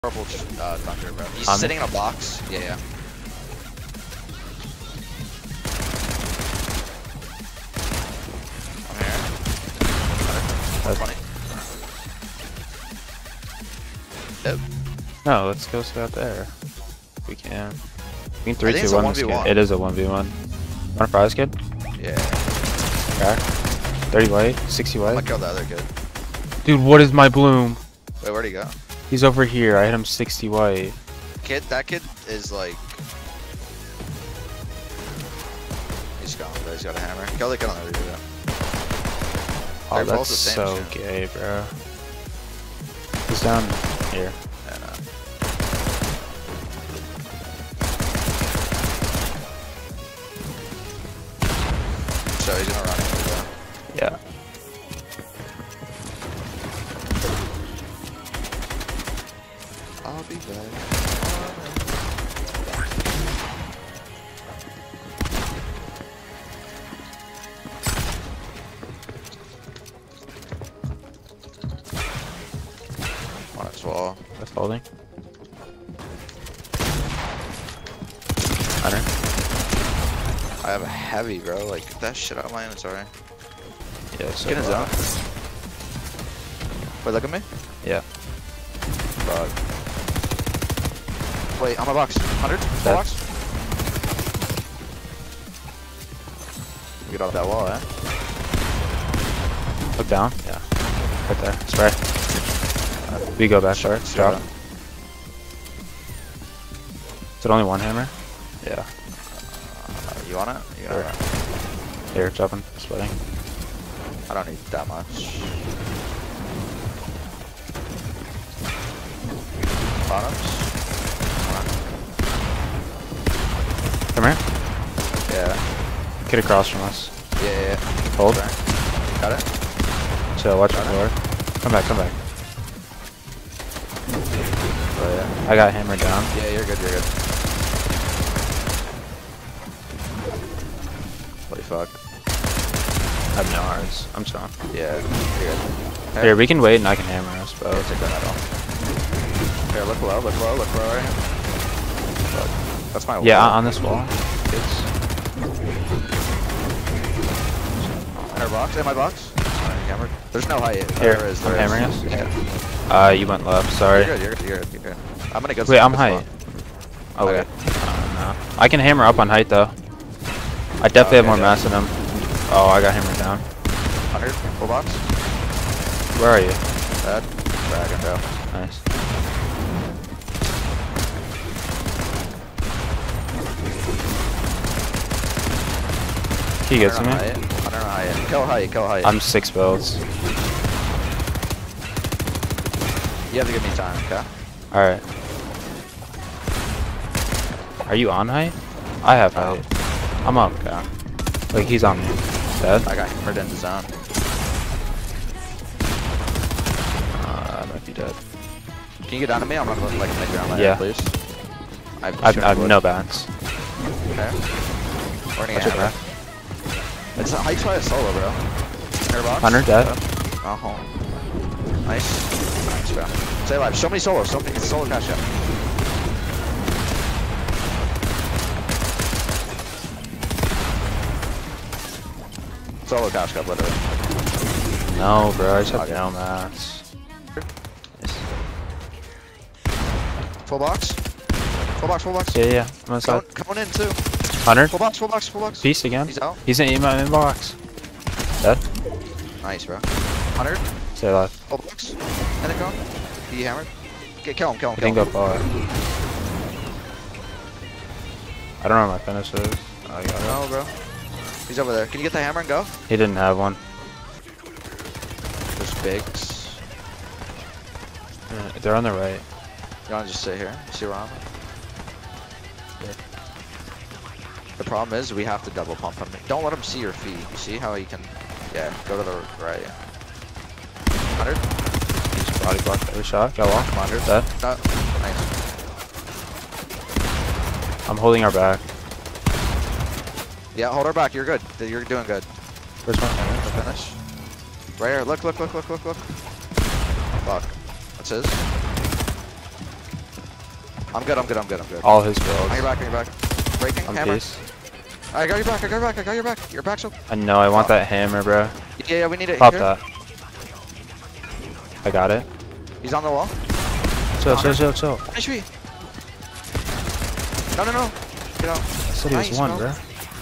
Purple Thunder, bro. He's On sitting in a box. Yeah, yeah. I'm here. That's funny. Yep. No, let's go sit out there. We can. We can 3, I think 2, it's a 1 this 1v1. game. It is a 1v1. Want a prize, kid? Yeah. Crack. 30 white, 60 I'm white. gonna kill the other kid. Dude, what is my bloom? Wait, where'd he go? He's over here. I hit him 60 white. That kid is like. He's gone, bro. He's got a hammer. Kill the kid on the other dude. Oh, They're both that's the same so shit. gay, bro. He's down here. And, so he's gonna run into the. Yeah. I'll be back. On its wall. That's holding. Hunter. I have a heavy, bro. Like, get that shit out of my inventory. Yeah, so Get in zone. Wait, look at me. Yeah. Bug. Wait, on my box. 100? Dead. Box? Get off that wall, eh? Look down. Yeah. Right there. Spray. We go back short. Drop. Is it only one hammer? Yeah. You want it? You Sure. got it. Here, dropping. Splitting. I don't need that much. Bottoms? Come here. Yeah. Kid across from us. Yeah. Hold. Okay. Got it? Chill, watch the Got it. floor. Come back, come back. Oh, yeah. I got hammered down. Yeah, you're good, you're good. Holy fuck. I have no hearts. I'm strong. Yeah, you're good. Hey, Here, we can wait and I can hammer us yeah, both. take that at all. Here, look low, look low, look low right here. Fuck. That's my Yeah, wall. on this wall. Kids. In our box? In my box? Alright, hammered. There's no height. Here, There is, I'm there is. hammering us. Yeah. You went left. Sorry. You're good, you're good, you're good, you're good. I'm gonna go. Wait, I'm this height. wall. Oh Okay. wait. No. I can hammer up on height though. I definitely have more Okay, mass than him. Oh, I got hammered down. 100, full box. Where are you? Bad. Dragon, bro. Nice. He gets to me. I don't know height. Kill height, kill height. I'm 6 builds. You have to give me time, okay? Alright. Are you on height? I have No. height. I'm up. Okay. Like he's on me. Dead? I got hammered in the zone. I might be dead. Can you get down to me? I'm gonna like make your own layer, Yeah. please. I have no balance. Okay. Running Watch it, bro. It's a height by a solo, bro. Airbox. 100 dead. Oh. Nice. Nice, bro. Stay alive. Show me solo. Show me solo cash out. Solo cash cup, literally. No, bro. I just have Okay. no mass. Full box. Full box, full box. Yeah, yeah. I'm on side. Coming in too. 100. Full box, full box, full box. Beast again. He's out. He's in my inbox. Dead. Nice, bro. 100. Stay alive. Full box. And then go. He hammered. Kill him, kill him, I kill didn't him. go far. I don't know where my finish is. Oh, I got it. No, bro. He's over there. Can you get the hammer and go? He didn't have one. There's bigs. They're on the right. You wanna just sit here? See where I'm at? Yeah. The problem is we have to double pump him. Don't let him see your feet. You see how he can? Yeah, go to the right. 100. Just body blocked every shot. Got off. 100. Dead. No. Nice. I'm holding our back. Yeah, hold her back. You're good. You're doing good. Where's my Finish. Right here. Look. Fuck. That's his. I'm good. All his On your builds. back, on your back. Breaking, I'm hammer. peace. I got your back, I got your back, I got your back. Your back's up. I know, I want that hammer, bro. Yeah, we need it Pop here. that. I got it. He's on the wall. Chill, chill, chill, chill. HP. No. Get out. I said he was Nice, one, bro. bro.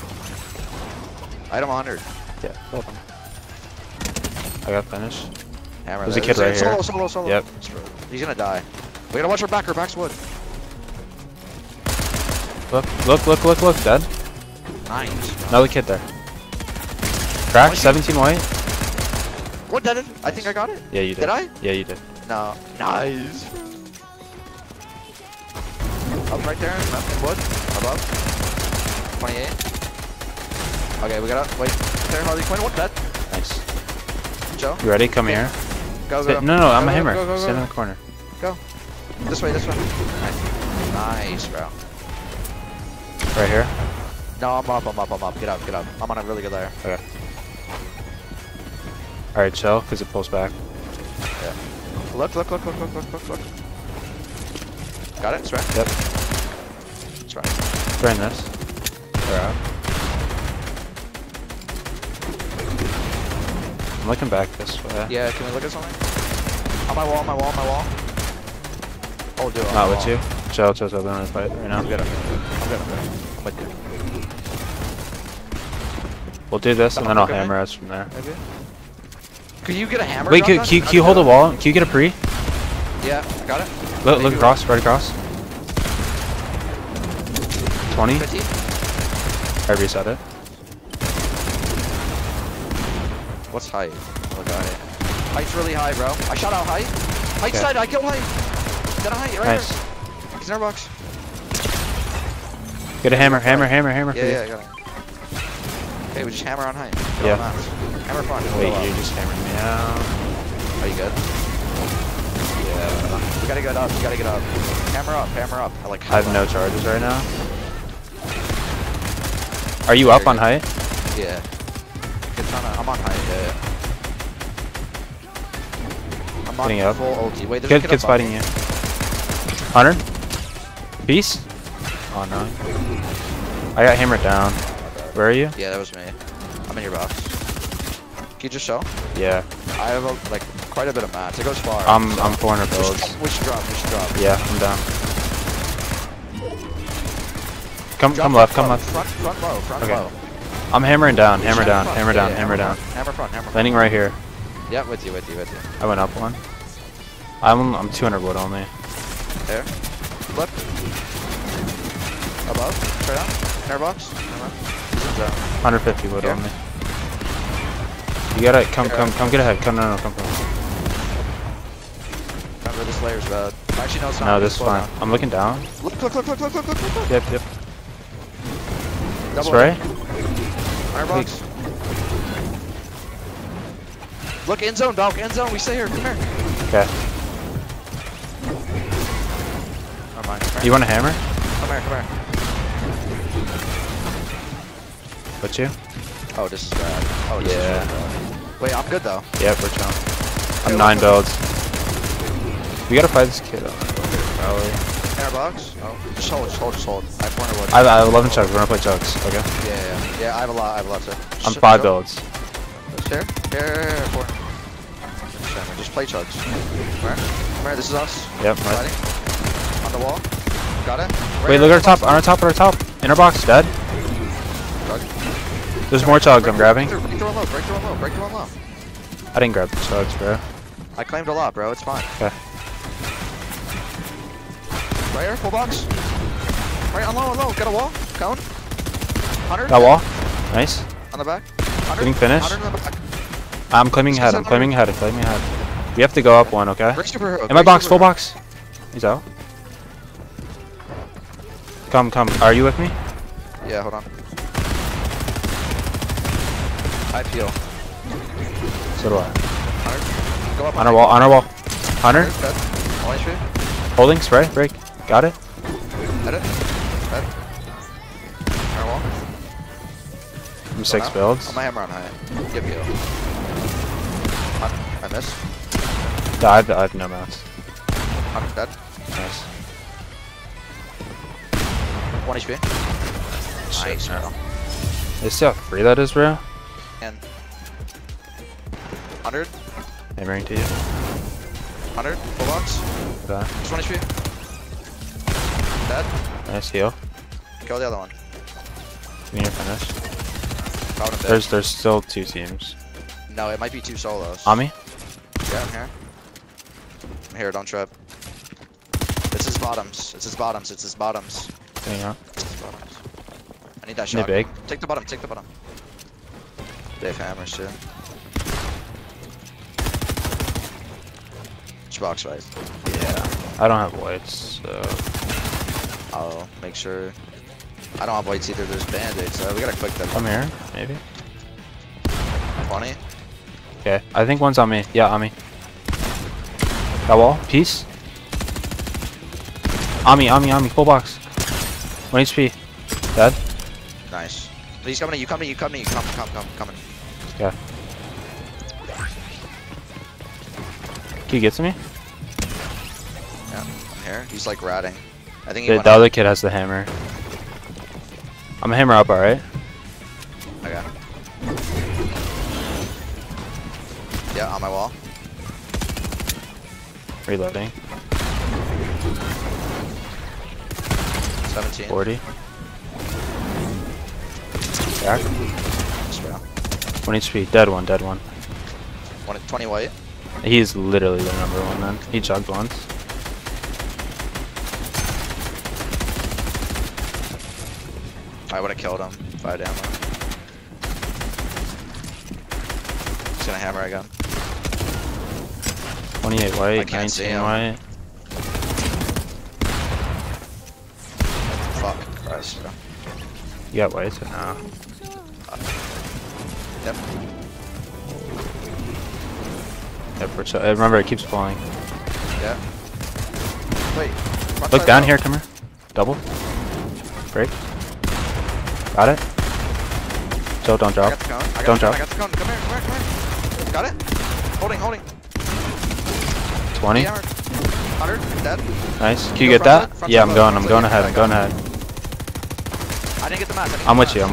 Item 100. Yeah, welcome. I got finished. Hammer. There's a that. kid right Solo, here. Solo. Yep. He's gonna die. We gotta watch her back. Her back's wood. Look, dead. Nice. Another kid there. Crack, 17 white. What did it? I think I got it. Yeah, you did. Did I? Yeah, you did. No. Nice. Up right there. Nothing wood. Above. 28. Okay, we gotta wait. There, Harley Quinn. What dead? Nice. Joe. You ready? Come here. Go. No, I'm a Go, hammer. go. Stand in the corner. This way. Nice, bro. Right here. No, I'm up. Get up. I'm on a really good layer. Okay. Alright, chill, because it pulls back. Yeah. Look. Got it? It's right. Yep. It's right. Burn this. We're out. I'm looking back this way. Yeah, can we look at something? On my wall. Oh, dude. Not with you. Chill, we don't want to fight right now. I'm good. I'm with you. We'll do this, and then I'll Okay. hammer us from there. Maybe. Could you get a hammer? Wait, drop can down? you hold the wall? Can you get a pre? Yeah, I got it. Look Maybe across, right across. 20. 50. I reset it. What's height? Oh, got it. Height's really high, bro. I shot out height. Height Okay. side, I killed height. Got a height right Nice. there. He's in our box. Get a hammer for Yeah, you. I got it. Okay, we just hammer on height. Get Yeah. on that. Hammer front. Wait, hold you up. just hammered me out. Are you good? Yeah. We gotta get up. Hammer up. I like. I have no charges right now. Are you up on height? Yeah. I'm on height. Yeah. I'm on Getting up. full ulti. Wait, there's a kid Kid's up on fighting me. you. 100? Peace? Oh no. I got hammered down. Where are you? Yeah, that was me. I'm in your box. Can you just show? Yeah. I have like quite a bit of mats. It goes far. I'm so 400 builds. we should drop. Yeah, I'm down. Come Drop left. front low. Okay. I'm hammering down. Just Hammer down. front. Hammer Yeah, down. yeah, Hammer down. Hammer front. Landing right here. Yeah, with you. I went up one. I'm 200 wood only. There. Flip. Above. Straight down. Inner box. He's in zone. 150 wood Here. only. You gotta come get ahead. Come. Remember, this layer's bad. Actually, no, it's not. No, It's this is slow fine. down. I'm looking down. Look. Yep. Double Spray. Inner box. Look, end zone, dog. End zone. We stay here. Come here. Okay. Never mind. Come You here. want a hammer? Come here. What you? Oh, this is bad. Oh, this Yeah. is really bad. Wait, I'm good though. Yep, we're chilling. Okay, I'm 9 look. builds. We gotta fight this kid. Probably. Inner box. Oh, just hold. I have 400 wood. I have 11 chugs. We're gonna play chugs. Okay. Yeah, I have a lot too. I'm 5 builds. Here. 4. Just play chugs. Come here, this is us. Yep. Fighting. On the wall. Got it. Right Wait, here, look at our box. top. On our top. Inner box dead. Chug. There's more chugs I'm grabbing. Break through one low. I didn't grab the chugs, bro. I claimed a lot, bro. It's fine. Okay. Right here, full box. Right on low. Got a wall. Cone. 100. That wall. Nice. On the back. 100. Getting finished. 100 in the back. I'm claiming ahead. We have to go up one, okay? Break superhero. In my box, full box. He's out. Come. Are you with me? Yeah, hold on. I feel. So do I. 100. Go up On our wall. 100. Dead. All HP. Holding. Spray. Break. Got it. Hit it. Dead. Our wall. I'm 6 builds. On my hammer on high. Give you. I missed. I have no mounts. 100 dead. Nice. 1 HP. Nice, Shit, bro. You see how free that is, bro? And 100. Hammering to you. 100. Full box. Okay. Just 1 HP. Dead. Nice heal. Kill the other one. You need to finish. Got him dead. There's still 2 teams. No, it might be 2 solos. On me? Yeah, I'm here. I'm here, don't trip. It's his bottoms. It's his bottoms. It's his bottoms. Getting out. It's his bottoms. I need that Need shot. big. Take the bottom. Take the bottom. They have hammers too. Which box, right? Yeah. I don't have whites, so. I'll make sure. I don't have whites either. There's band-aids, so we gotta click them. Come here, maybe. 20. Okay. I think one's on me. Yeah, on me. That wall. Piece. On me. Full box. 1 HP. Dead. Nice. Please come to you. Come. Coming. Yeah. Can you get to me? Yeah, I'm here. He's like ratting. I think he The went other kid has the hammer. I'm a hammer up, alright? Okay. Yeah, on my wall. Reloading. 17. 40. Back. Just bro. 1 HP. Dead one. 20 white. He's literally the number 1 then. He chugged once. I would have killed him if I had ammo. He's gonna hammer again. 28 white. I can't see 19 him. white. Fuck Christ, bro. You got whites or no? Yep. Yep, remember, it keeps falling. Yeah. Wait. front Look side down low. here, come here. Double. Break. Got it. Joe, don't I drop. got the cone. Don't drop. I got the cone. Come here. Got it? Holding. 20. Hammered. 100. Dead. Nice. Can you Go get front that? side, front Yeah, side I'm low, going. front I'm side, going yeah, ahead. I I'm got going it. ahead. I didn't get the match. I'm with you.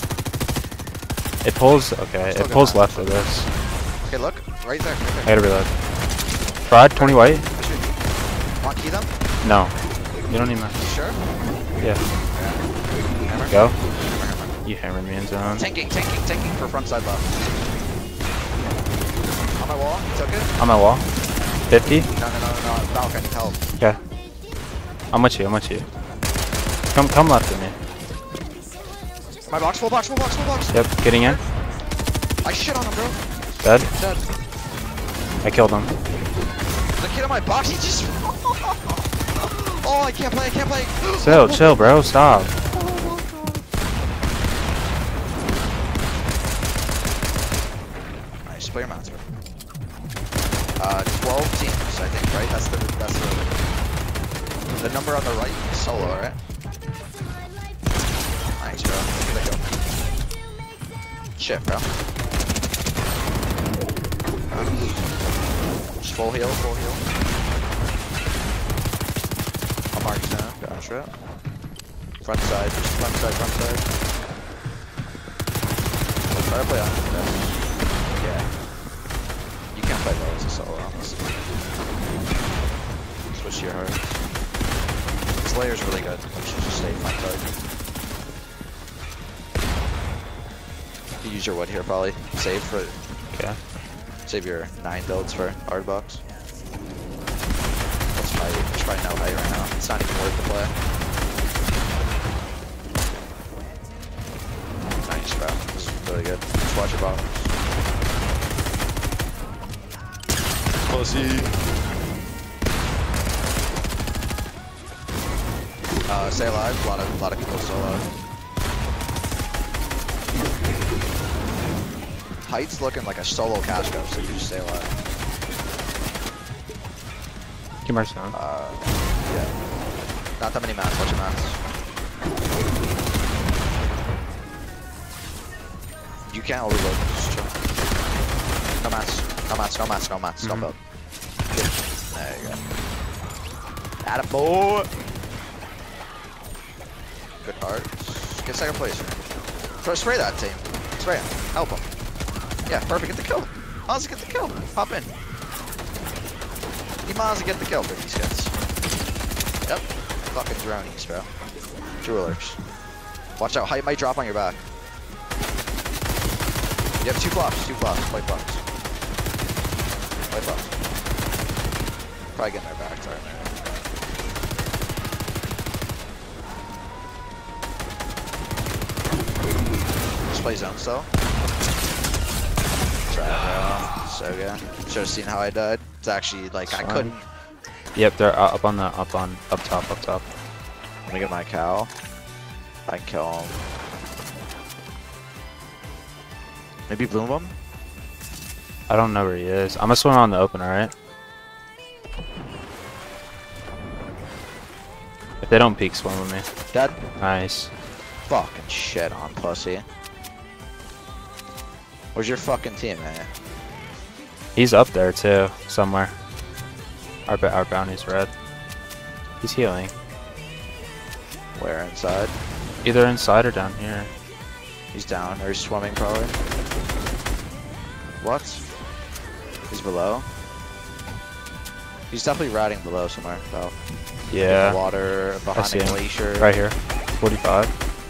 It pulls. Okay. Still It good pulls match. left of this. Okay, look. Right there. I gotta reload. Fraud. 20 white. Want key them? No. You don't need my. You sure? Yeah. Hammer. Go. Hammer. You hammered me in zone. Tanking for front side left. On my wall, you took it? On my wall. 50. No, Valk, I need help. Okay. I'm with you. Come left of me. My box, full box. Yep. Getting in. I shit on him, bro. Dead. Dead. I killed him. The kid in my box, he just... Oh, I can't play. Chill, bro. Stop. Nice, play your mounts, bro. 12 teams, I think, right? That's the number on the right is solo, right? Nice, bro. Look at that go. Shit, bro. Just full heal. I'll mark you down. Gotcha. Front side. Try to play on. Yeah. You can't play well as a solo, honestly. Switch to your heart. This layer's really good. You should just stay front side. You use your wood here, probably. Save for... Okay. Save your 9 builds for hard box. Let's try no height right now. It's not even worth the play. Nice, bro. This is really good. Just watch your bottom. Pussy. Stay alive. A lot of people still alive. Height's looking like a solo cash go, so you just stay alive. Keep our sound. Yeah. Not that many mats. Watch your mats. You can't overload. Just chill. No mats. Don't build. There you go. Attaboy! Good heart. Get second place. Spray that team. Spray him. Help him. Yeah, perfect. Get the kill. Miles get the kill. Hop in. You might as well get the kill with these guys. Yep. Fucking dronies, bro. Jewelers. Watch out. Height might drop on your back. You have 2 flops. 2 flops. White flops. White flops. Probably getting their back. Sorry, man. Just play zone still. So good. Should have seen how I died. It's actually like I couldn't. Yep, they're up top. Let me get my cow. I can kill him. Maybe bloom him? I don't know where he is. I'm gonna swim on the open, alright? If they don't peek, swim with me. Dead? Nice. Fucking shit on pussy. Where's your fucking team, man? He's up there too, somewhere. Our bounty's red. He's healing. Where, inside? Either inside or down here. He's down, or he's swimming probably. What? He's below? He's definitely riding below somewhere, though. Yeah. In the water, behind the glacier. Right here. 45.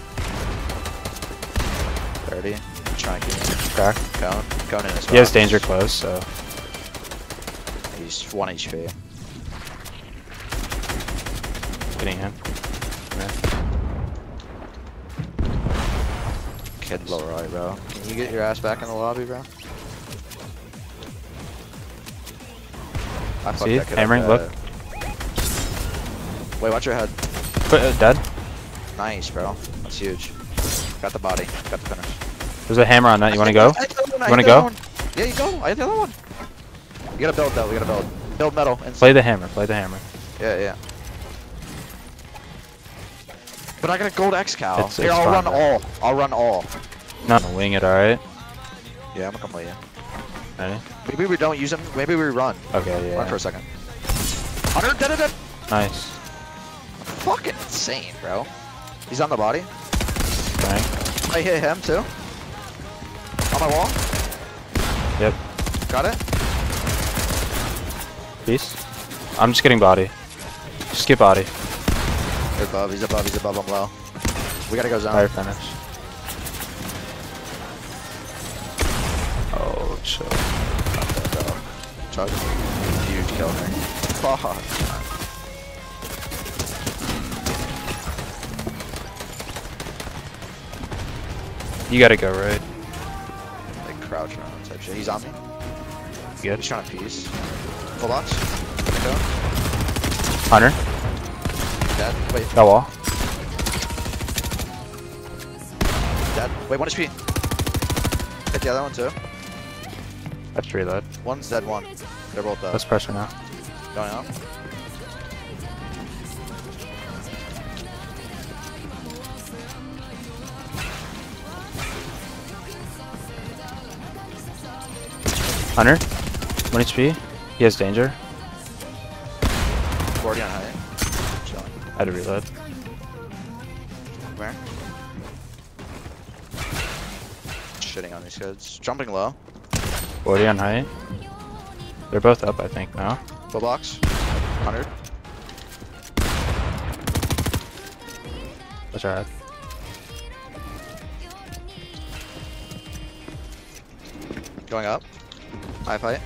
30. Trying to keep him. Crack. Cone in his He has box. danger close, so. He's 1 HP. Getting him. Yeah. Kid low right, bro. Can you get your ass back in the lobby, bro? I fucked See? that kid Hammering, up, look. Wait, watch your head. Dead? Nice, bro. That's huge. Got the body. Got the finish. There's a hammer on that. You wanna go? You wanna go? Yeah, you go. I hit the other one. You gotta build, though. We gotta build. Build metal. Inside. Play the hammer. Play the hammer. Yeah, yeah. But I got a gold X cow. It's Here, I'll fine, run bro. all. I'll run all. No, wing it, alright? Yeah, I'm gonna come with you. Ready? Maybe we don't use him. Maybe we run. Okay, yeah. Run for a second. 100, dead. Nice. Fucking insane, bro. He's on the body. Bang. I hit him too. On my wall. Yep. Got it. Peace. I'm just getting body. Just get body. He's above. He's above. He's above. I'm low. We gotta go zone. Fire finish. Oh, chill. Chug. Huge kill me. Fuck. You gotta go, right? Like crouch around type shit. He's on me. You good? He's trying to piece. Full box. Go. Hunter. Dead. Wait. Got wall. Dead. Wait, 1 HP. Hit the other one too. That's reload. One's dead, one. They're both dead. Let's pressure now. Going out. Hunter. 1 HP. He has danger. 40 on height. Chilling. I had to reload. Where? Shitting on these kids. Jumping low. 40 on height. They're both up, I think, now. Full box. 100. What's our head? Going up. High fight.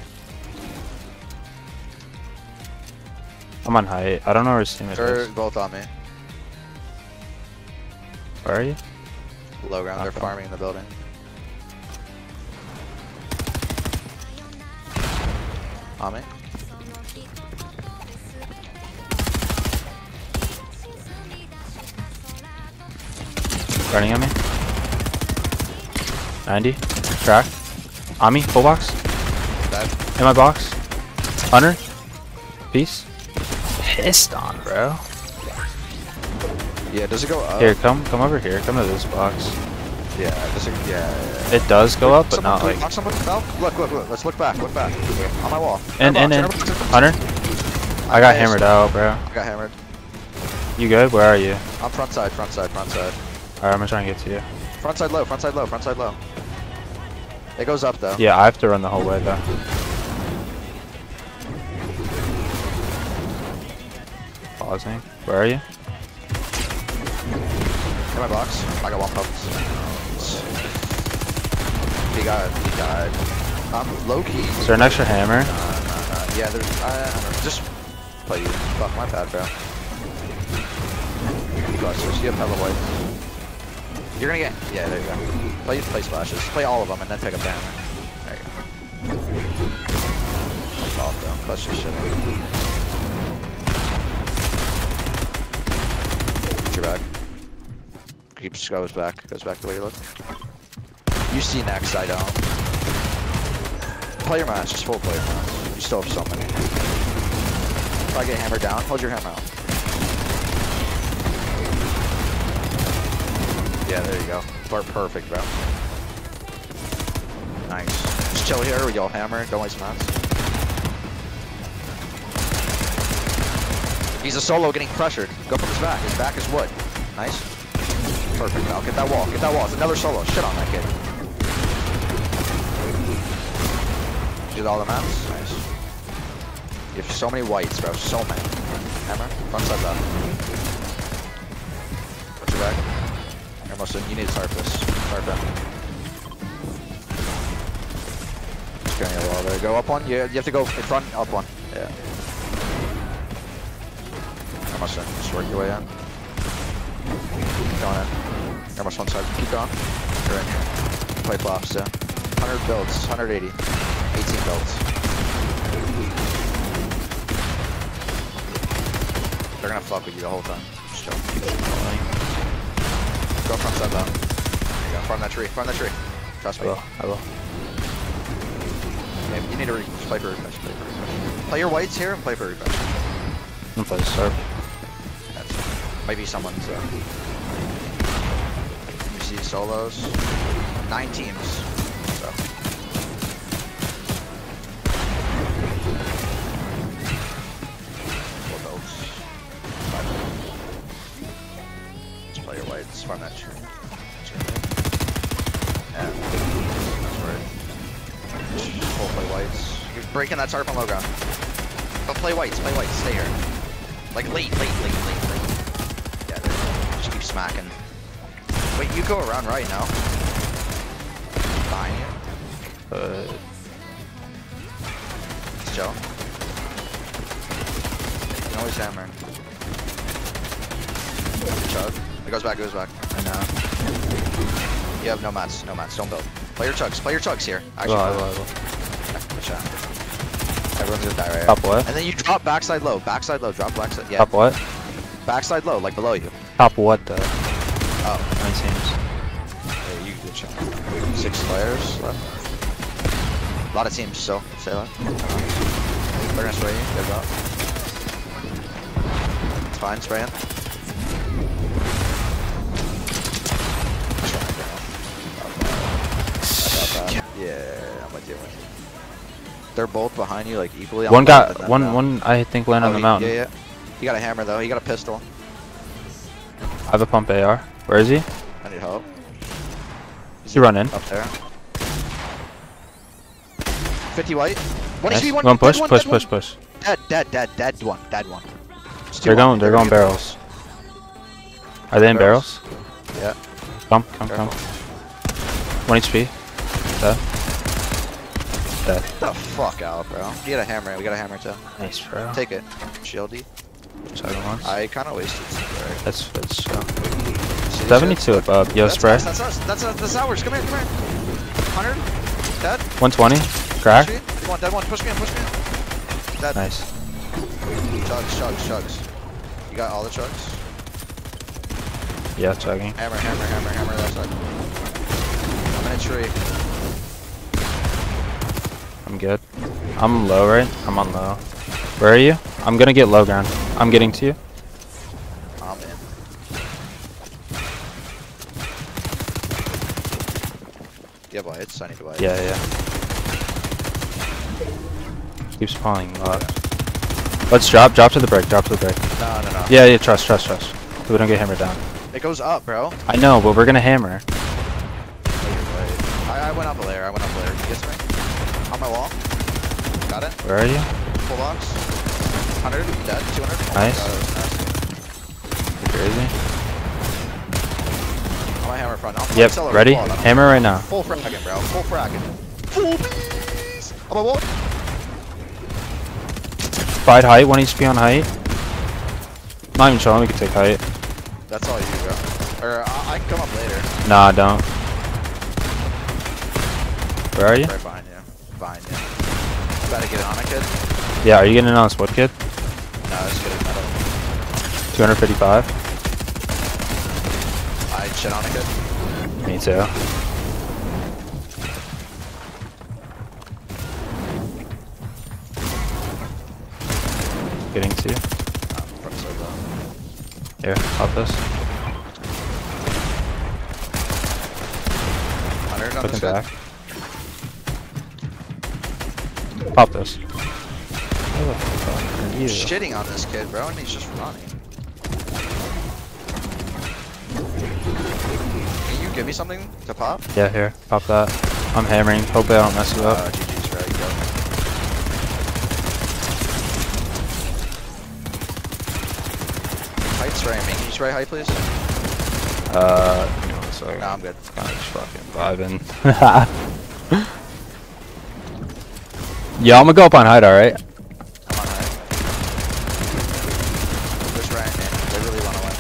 I'm on height. I don't know where his teammate They're is. both on me. Where are you? Low ground. They're Okay. farming in the building. On me. Running at me. 90. Crack. On me. Full box. Dead. In my box. Hunter. Peace. Pissed on, bro. Yeah, does it go up? Here, come over here. Come to this box. Yeah, does it, yeah. It does go up, but Someone, not like. knock someone, no? Look. Let's look back. On my wall. In. Turn Hunter. I got Nice. hammered out, bro. I got hammered. You good? Where are you? I'm front side, front side, front side. Alright, I'm gonna try and get to you. Front side low, front side low, front side low. It goes up though. Yeah, I have to run the whole way though. Pausing. Where are you? In my box. I got one pump. He died. Low key. Is there an extra hammer? Yeah, there's. I don't know. Just play you. Fuck my pad, bro. Clusters. You have hella white. You're gonna get. Yeah, there you go. Play splashes. Play all of them and then pick up the hammer. There you go. Fuck off, bro. Clutch your shit. Get your back. Keeps goes back the way you look. You see next, I don't. Play your match, just full play your match. You still have so many. If I get hammered down, hold your hammer out. Yeah, there you go. Perfect, bro. Nice. Just chill here, we all hammer, don't waste mats. He's a solo getting pressured. Go from his back. His back is wood. Nice. Perfect, Val. Get that wall. Get that wall. It's another solo. Shit on that kid. Did all the maps? Nice. You have so many whites, bro. So many. Hammer. Front side left. Watch your back. Almost in. You need to tarp this. Tarp him. Just getting a wall there. Go up one. You have to go in front. Up one. Yeah. Almost in. Just work your way in. Keep going in. Almost one side. Keep going. You're in here. Play flops too. 100 builds. 180. 18 builds. They're gonna fuck with you the whole time. Just chill. Go front side though. There you go. Farm that tree. Farm that tree. Trust me. I will. Okay, you need to play for refresh. Play your whites here and play for refresh. I'm gonna play the start. Might be someone's. You see solos. 9 teams. So. Four builds. 5 builds. Let's play your whites. Farm that tree. Yeah. That's right. Just full play whites. You're breaking that tarp on low ground. But play whites. Play whites. Stay here. Like late. Yeah, there. Just keep smacking. Wait, you go around right now. Behind you. It's Joe. You can always hammer. Chug. It goes back, I know. You have no mats, don't build. Play your chugs here. Actually, I will. Good shot. Everyone's gonna die right here. Top what? And then you drop backside low, drop backside, yeah. Top what? Backside low, like below you. Top what though? Oh. 9 teams. Yeah, you good shot. 6 players left. A lot of teams still, stay left. They're gonna spray you, good job. It's fine, spraying. Yeah, I'm with you. They're both behind you, like equally. One got one. I think landed on the mountain. Yeah. He got a hammer though. He got a pistol. I have a pump AR. Where is he? I need help. He run in. Up there. 50 white. One Nice. HP. One. Go push. Dead one. They're going barrels. Are they in barrels? Yeah. Come. 1 HP. Dead. Get the fuck out, bro. You got a hammer. We got a hammer too. Nice, bro. Take it. Shieldy. Second one. I kind of wasted some. That's 72 above. Yo, spray. That's us. That's ours. Come here. 100. Dead. 120. Crack. Dead one. Push me in. Dead. Nice. Chugs. You got all the chugs? Yeah, chugging. Hammer that side. I'm in a tree. I'm good. I'm low, right? I'm on low. Where are you? I'm gonna get low ground. I'm getting to you. I'm in. You have whites? I need whites. Yeah. Keep spawning left. Let's drop to the break, drop to the break. No, no, no. Yeah, trust. So we don't get hammered down. It goes up, bro. I know, but we're gonna hammer. I went up a layer. You get to me? On my wall. Got it. Where are you? Full box. 100. Dead. 200. Oh Nice. God, that was nice. You crazy? On my hammer front. Yep, ready? Hammer right now. Full fragging, bro. Full fragging. Full bees. On my wall. Fight height, 1 HP on height. Not even showing, we can take height. That's all you, bro. Or I can come up later. Nah, don't. Where are you? Right behind you. Behind you. About to get it on it, kid? Yeah, are you getting in on split kid? No, it's good as metal. 255. I shit on it, kid. Me too. Getting to you. Front circle. Here, pop this. 100 on Looking this back. kid. Pop this. You. Shitting on this kid, bro, and he's just running. Can you give me something to pop? Yeah, here. Pop that. I'm hammering. Hopefully I don't mess it up. GG's, right? Go. Height sprayming. Can you spray height, please? Give me 1 second. No, I'm good. Kinda just fucking vibing. Yeah, I'm gonna go up on height, alright? I'm on height. Just right, man. They really want to win.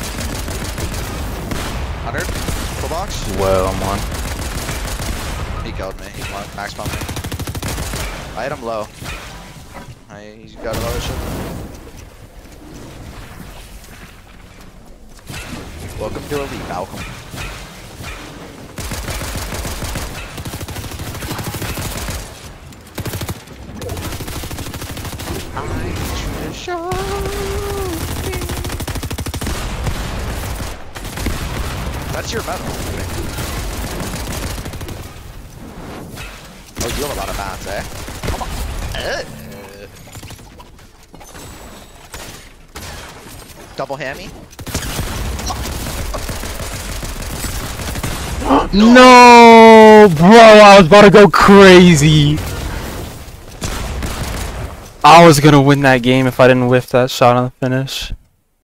100? Full box? Well, I'm on. He killed me. He max pumped me. I hit him low. He's got a lot of shit. Welcome to Elite, Malcolm. That's your metal. Oh, you have a lot of mats, eh? Come on. Double hammy. No, bro, I was about to go crazy. I was gonna win that game if I didn't whiff that shot on the finish.